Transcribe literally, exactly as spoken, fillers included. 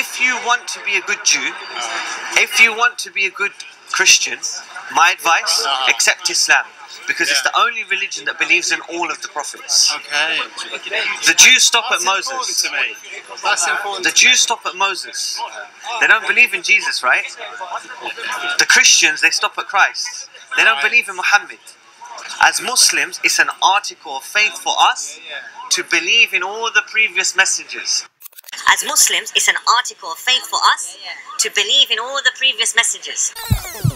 if you want to be a good Jew, if you want to be a good Christian, my advice, accept Islam. Because it's the only religion that believes in all of the prophets. Okay. The Jews stop That's at Moses. important to me. That's important. The Jews stop at Moses. They don't believe in Jesus, right? The Christians, they stop at Christ. They don't believe in Muhammad. As Muslims, it's an article of faith for us to believe in all the previous messengers. As Muslims, it's an article of faith for us to believe in all the previous messengers.